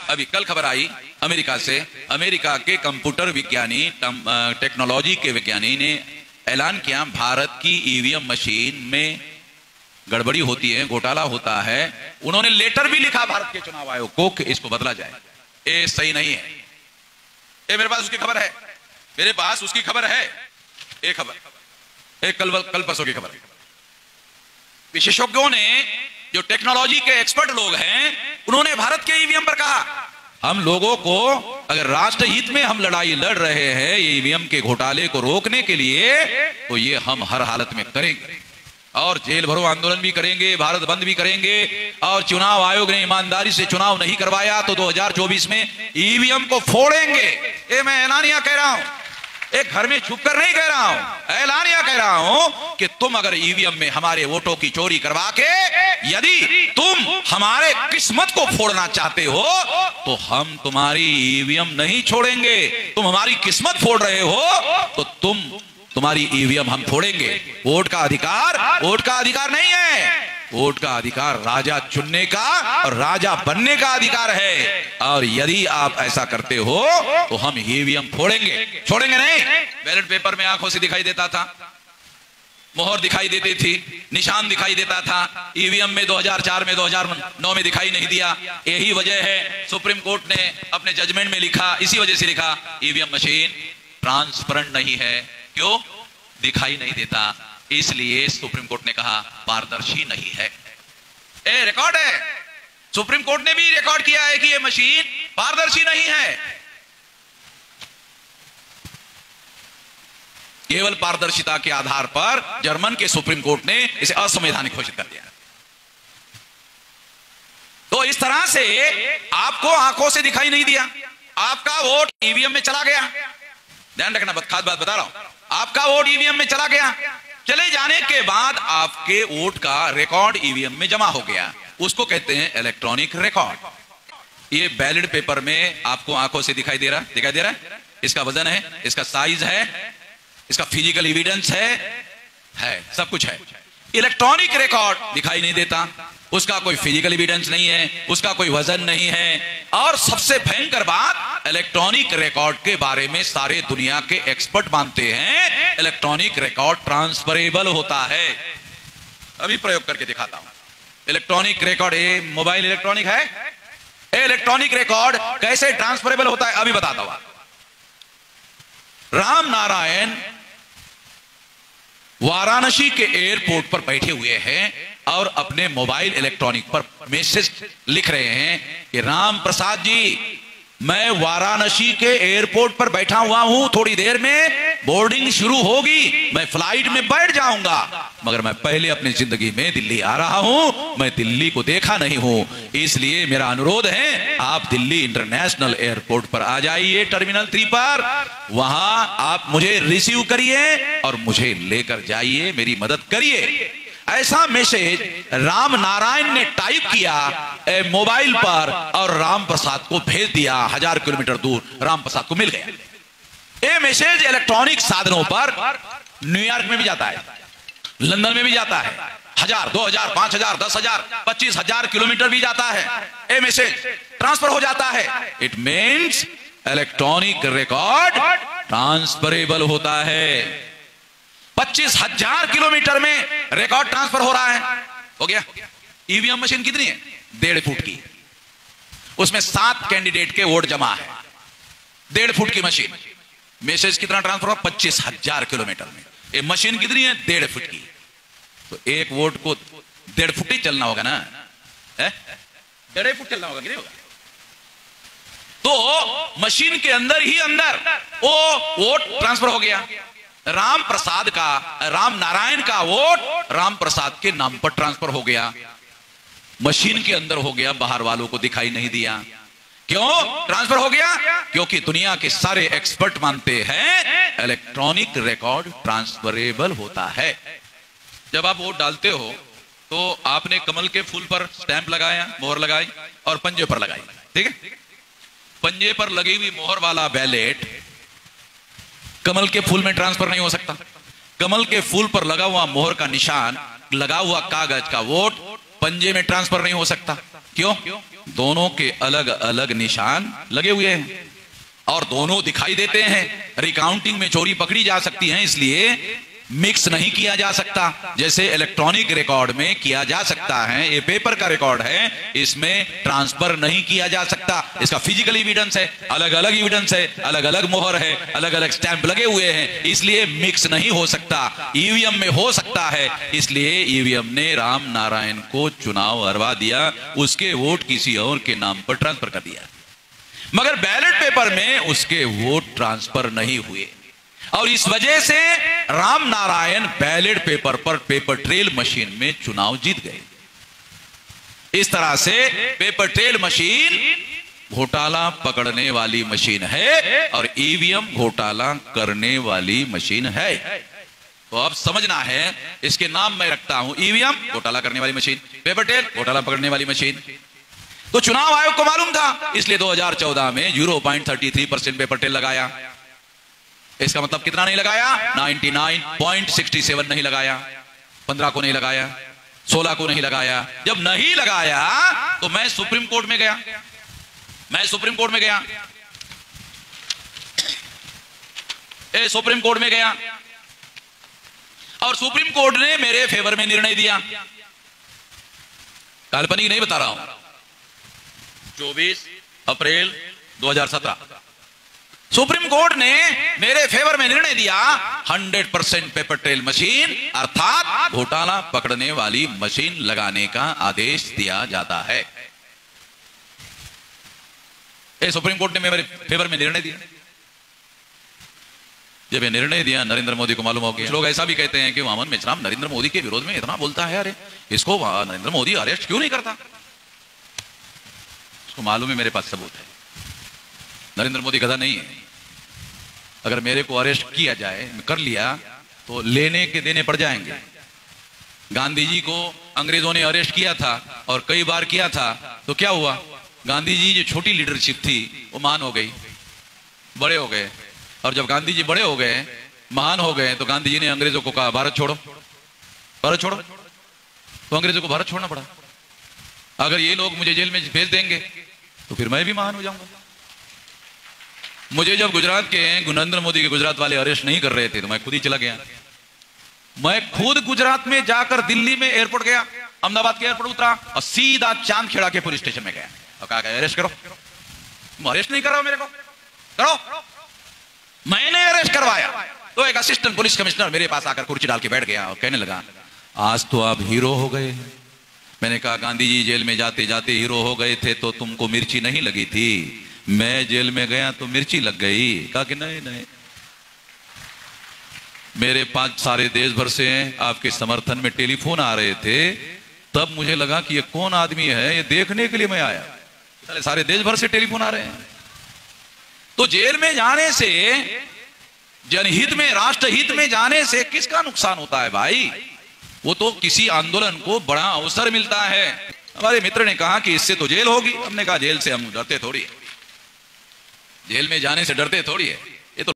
अभी कल खबर आई अमेरिका से, अमेरिका के कंप्यूटर विज्ञानी, टेक्नोलॉजी के विज्ञानी ने ऐलान किया भारत की ईवीएम मशीन में गड़बड़ी होती है, घोटाला होता है। उन्होंने लेटर भी लिखा भारत के चुनाव आयोग को कि इसको बदला जाए, ये सही नहीं है। ये मेरे पास उसकी खबर है, मेरे पास उसकी खबर है, एक खबर, एक कल परसों की खबर। विशेषज्ञों ने, जो टेक्नोलॉजी के एक्सपर्ट लोग हैं, उन्होंने भारत के ईवीएम पर कहा हम लोगों को, अगर राष्ट्रहित में हम लड़ाई लड़ रहे हैं ईवीएम के घोटाले को रोकने के लिए, तो ये हम हर हालत में करेंगे और जेल भरो आंदोलन भी करेंगे, भारत बंद भी करेंगे। और चुनाव आयोग ने ईमानदारी से चुनाव नहीं करवाया तो 2024 में ईवीएम को फोड़ेंगे। ये मैं ऐलानिया कह रहा हूं, एक घर में छुप कर नहीं कह रहा हूं, ऐलानिया कह रहा हूं कि तुम अगर ईवीएम में हमारे वोटों की चोरी करवा के यदि तुम हमारे किस्मत को फोड़ना चाहते हो तो हम तुम्हारी ईवीएम नहीं छोड़ेंगे। तुम हमारी किस्मत फोड़ रहे हो तो तुम्हारी ईवीएम हम फोड़ेंगे। वोट का अधिकार नहीं है, वोट का अधिकार राजा चुनने का और राजा बनने का अधिकार है। और यदि आप ऐसा करते हो तो हम ईवीएम फोड़ेंगे, छोड़ेंगे नहीं। बैलेट पेपर में आंखों से दिखाई देता था, मोहर दिखाई देती थी, निशान दिखाई देता था। ईवीएम में 2004 में 2009 में दिखाई नहीं दिया। यही वजह है सुप्रीम कोर्ट ने अपने जजमेंट में लिखा, इसी वजह से लिखा ईवीएम मशीन ट्रांसपेरेंट नहीं है। क्यों? दिखाई नहीं देता, इसलिए सुप्रीम कोर्ट ने कहा पारदर्शी नहीं है। रिकॉर्ड है, सुप्रीम कोर्ट ने भी रिकॉर्ड किया है कि यह मशीन पारदर्शी नहीं है। केवल पारदर्शिता के आधार पर जर्मन के सुप्रीम कोर्ट ने इसे असंवैधानिक घोषित कर दिया। तो इस तरह से आपको आंखों से दिखाई नहीं दिया, आपका वोट ईवीएम में चला गया। ध्यान रखना, खास बात बता रहा हूं, आपका वोट ईवीएम में चला गया। चले जाने के बाद आपके वोट का रिकॉर्ड ईवीएम में जमा हो गया, उसको कहते हैं इलेक्ट्रॉनिक रिकॉर्ड। ये बैलेट पेपर में आपको आंखों से दिखाई दे रहा है। इसका वजन है, इसका साइज है, इसका फिजिकल एविडेंस है, सब कुछ है। इलेक्ट्रॉनिक रिकॉर्ड दिखाई नहीं देता, उसका कोई फिजिकल एविडेंस नहीं है, उसका कोई वजन नहीं है। और सबसे भयंकर बात, इलेक्ट्रॉनिक रिकॉर्ड के बारे में सारे दुनिया के एक्सपर्ट मानते हैं इलेक्ट्रॉनिक रिकॉर्ड ट्रांसफरेबल होता है। अभी प्रयोग करके दिखाता हूं। इलेक्ट्रॉनिक रिकॉर्ड, ये मोबाइल इलेक्ट्रॉनिक है, इलेक्ट्रॉनिक रिकॉर्ड कैसे ट्रांसफरेबल होता है अभी बताता हूं। राम नारायण वाराणसी के एयरपोर्ट पर बैठे हुए हैं और अपने मोबाइल इलेक्ट्रॉनिक पर मैसेज लिख रहे हैं कि राम प्रसाद जी, मैं वाराणसी के एयरपोर्ट पर बैठा हुआ हूं, थोड़ी देर में बोर्डिंग शुरू होगी, मैं फ्लाइट में बैठ जाऊंगा, मगर मैं पहले अपनी जिंदगी में दिल्ली आ रहा हूं, मैं दिल्ली को देखा नहीं हूं, इसलिए मेरा अनुरोध है आप दिल्ली इंटरनेशनल एयरपोर्ट पर आ जाइए, टर्मिनल 3 पर, वहां आप मुझे रिसीव करिए और मुझे लेकर जाइए, मेरी मदद करिए। ऐसा मैसेज राम नारायण ने टाइप किया मोबाइल पर और राम प्रसाद को भेज दिया। 1000 किलोमीटर दूर राम प्रसाद को मिल गया। ये मैसेज इलेक्ट्रॉनिक साधनों पर न्यूयॉर्क में भी जाता है, लंदन में भी जाता है, 1000, 2000, 5000, 10,000, 25,000 किलोमीटर भी जाता है, ये मैसेज ट्रांसफर हो जाता है। It means electronic record transferable होता है। 25,000 किलोमीटर में रिकॉर्ड ट्रांसफर हो रहा है, हो गया। ईवीएम मशीन कितनी है? 1.5 फुट की, उसमें 7 कैंडिडेट के वोट जमा है, 1.5 फुट की मशीन, मैसेज कितना ट्रांसफर हुआ? 25,000 किलोमीटर में। ये मशीन कितनी है? 1.5 फुट की। तो एक वोट को 1.5 फुट ही चलना होगा ना, 1.5 फुट चलना होगा कि नहीं होगा? तो मशीन के अंदर ही अंदर वो वोट ट्रांसफर हो गया। राम प्रसाद का, राम नारायण का वोट राम प्रसाद के नाम पर ट्रांसफर हो गया, मशीन के अंदर हो गया, बाहर वालों को दिखाई नहीं दिया। क्यों ट्रांसफर हो गया? क्योंकि दुनिया के सारे एक्सपर्ट मानते हैं इलेक्ट्रॉनिक रिकॉर्ड ट्रांसफरेबल होता है। जब आप वोट डालते हो तो आपने कमल के फूल पर स्टैंप लगाया, मोहर लगाई और पंजे पर लगाई, ठीक है? पंजे पर लगी हुई मोहर वाला बैलेट कमल के फूल में ट्रांसफर नहीं हो सकता। कमल के फूल पर लगा हुआ मोहर का निशान, लगा हुआ कागज का वोट पंजे में ट्रांसफर नहीं हो सकता। क्यों? दोनों के अलग अलग निशान लगे हुए हैं और दोनों दिखाई देते हैं। रिकाउंटिंग में चोरी पकड़ी जा सकती है, इसलिए मिक्स नहीं किया जा सकता। जैसे इलेक्ट्रॉनिक रिकॉर्ड में किया जा सकता है, ये पेपर का रिकॉर्ड है, इसमें ट्रांसफर नहीं किया जा सकता। इसका फिजिकल एविडेंस है, अलग अलग एविडेंस है, अलग अलग मोहर है, अलग अलग स्टैंप लगे हुए हैं, इसलिए मिक्स नहीं हो सकता। ईवीएम में हो सकता है, इसलिए ईवीएम ने राम नारायण को चुनाव हरवा दिया, उसके वोट किसी और के नाम पर ट्रांसफर कर दिया। मगर बैलेट पेपर में उसके वोट ट्रांसफर नहीं हुए और इस वजह से राम नारायण बैलेट पेपर पर पेपर ट्रेल मशीन में चुनाव जीत गए। इस तरह से पेपर ट्रेल मशीन घोटाला पकड़ने वाली मशीन है और ईवीएम घोटाला करने वाली मशीन है। तो अब समझना है, इसके नाम मैं रखता हूं ईवीएम घोटाला करने वाली मशीन, पेपर ट्रेल घोटाला पकड़ने वाली मशीन। तो चुनाव आयोग को मालूम था, इसलिए 2014 में 0.33% पेपर ट्रेल लगाया। इसका मतलब कितना नहीं लगाया? 99.67 नहीं लगाया, 15 को नहीं लगाया, 16 को नहीं लगाया। जब नहीं लगाया तो मैं सुप्रीम कोर्ट में गया, सुप्रीम कोर्ट में गया और सुप्रीम कोर्ट ने मेरे फेवर में निर्णय दिया। काल्पनिक नहीं बता रहा हूं। 24 अप्रैल 2017 सुप्रीम कोर्ट ने मेरे फेवर में निर्णय दिया, 100% पेपर ट्रेल मशीन अर्थात घोटाला पकड़ने वाली मशीन लगाने का आदेश दिया जाता है। सुप्रीम कोर्ट ने मेरे फेवर में निर्णय दिया। जब ये निर्णय दिया, नरेंद्र मोदी को मालूम हो गया। लोग ऐसा भी कहते हैं कि मोहम्मद मेचराम नरेंद्र मोदी के विरोध में इतना बोलता है, अरे इसको नरेंद्र मोदी अरेस्ट क्यों नहीं करता? उसको मालूम है मेरे पास सबूत है। नरेंद्र मोदी गधा नहीं है। अगर मेरे को अरेस्ट किया जाए, कर लिया, तो लेने के देने पड़ जाएंगे। गांधी जी को अंग्रेजों ने अरेस्ट किया था और कई बार किया था, तो क्या हुआ? गांधी जी जो छोटी लीडरशिप थी वो महान हो गई, बड़े हो गए। और जब गांधी जी बड़े हो गए, महान हो गए, तो गांधी जी ने अंग्रेजों को कहा भारत छोड़ो, भारत छोड़ो, तो अंग्रेजों को भारत छोड़ना पड़ा। अगर ये लोग मुझे जेल में भेज देंगे तो फिर मैं भी महान हो जाऊंगा। मुझे जब गुजरात के नरेंद्र मोदी के गुजरात वाले अरेस्ट नहीं कर रहे थे तो मैं खुद ही चला गया। मैं खुद गुजरात में जाकर दिल्ली में एयरपोर्ट गया, अहमदाबाद के एयरपोर्ट उतरा और सीधा चांदखेड़ा के पुलिस स्टेशन में गया और कहा अरेस्ट करो। तुम अरेस्ट नहीं कर रहे हो, मेरे को करो। मैंने अरेस्ट करवाया। तो एक असिस्टेंट पुलिस कमिश्नर मेरे पास आकर कुर्सी डाल के बैठ गया और कहने लगा, आज तो आप हीरो हो गए। मैंने कहा, गांधी जी जेल में जाते जाते हीरो हो गए थे तो तुमको मिर्ची नहीं लगी थी, मैं जेल में गया तो मिर्ची लग गई। कहा कि नहीं नहीं, मेरे 5 सारे देश भर से आपके समर्थन में टेलीफोन आ रहे थे, तब मुझे लगा कि ये कौन आदमी है, ये देखने के लिए मैं आया। सारे देश भर से टेलीफोन आ रहे हैं। तो जेल में जाने से, जनहित में, राष्ट्रहित में जाने से किसका नुकसान होता है भाई? वो तो किसी आंदोलन को बड़ा अवसर मिलता है। हमारे मित्र ने कहा कि इससे तो जेल होगी। हमने कहा जेल से हम डरते थोड़ी है, जेल में जाने से डरते थोड़ी है।